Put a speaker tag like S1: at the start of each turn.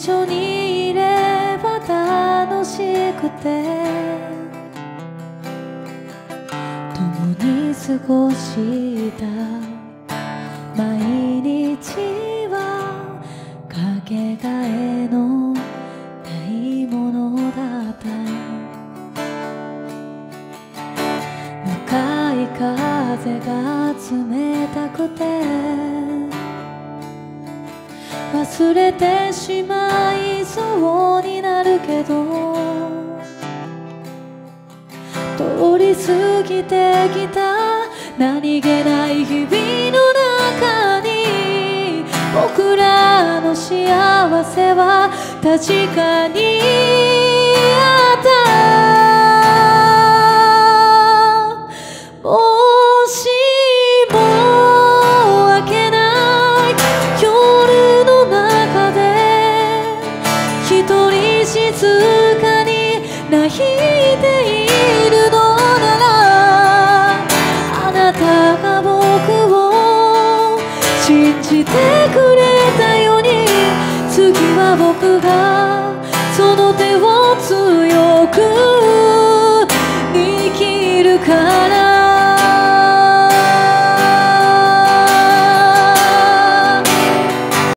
S1: 緒にいれば楽しくて共に過ごした毎日はかけがえのないものだった。向かい風が冷たくて忘れてしまいそうになるけど通り過ぎてきた何気ない日々の中に僕らの幸せは確かにあった。もしも明けない夜の中で一人静かに泣いているのならあなたが僕を信じてくれたように次は僕がその手を強く